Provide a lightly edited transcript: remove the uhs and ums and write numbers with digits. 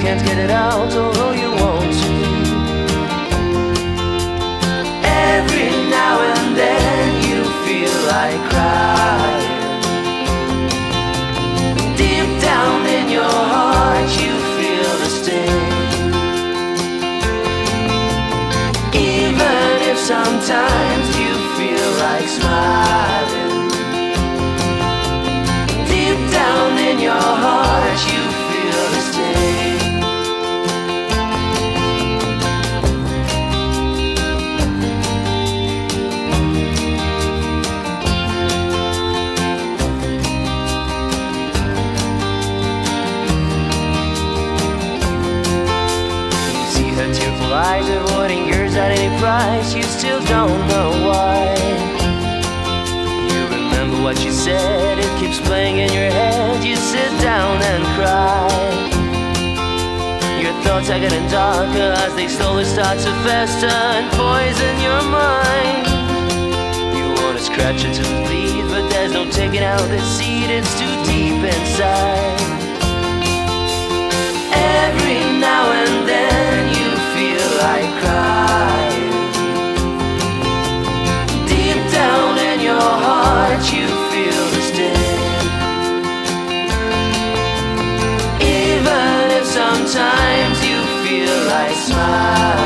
can't get it out, although you want to. Every now and then you feel like crying. Deep down in your heart you feel the sting. Even if sometimes you feel like smiling, deep down in your heart you feel the sting. Her tearful eyes avoiding yours at any price. You still don't know why. You remember what she said, it keeps playing in your head. You sit down and cry. Your thoughts are getting darker as they slowly start to fester and poison your mind. You wanna scratch it to bleed, but there's no taking out the seed, it's too deep inside. Every now and then you feel like crying. Deep down in your heart you feel the sting. Even if sometimes you feel like smiling,